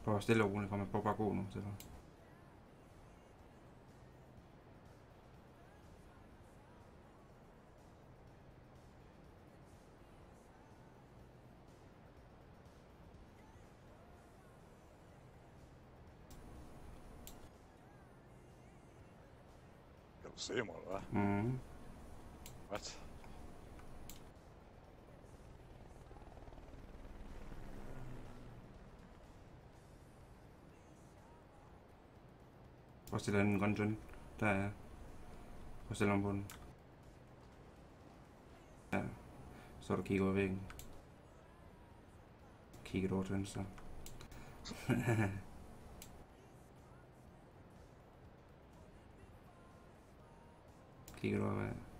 Prøv at stille og roligt, for man prøver bare at gå nu. Så. Kan du se mig, eller hvad? Mhm. What? Prøv at stille en grøn tønde. Der er jeg. Prøv at stille om på den. Ja. Så du kigger over væggen. Kigger du over til venstre. Kigger du over væggen.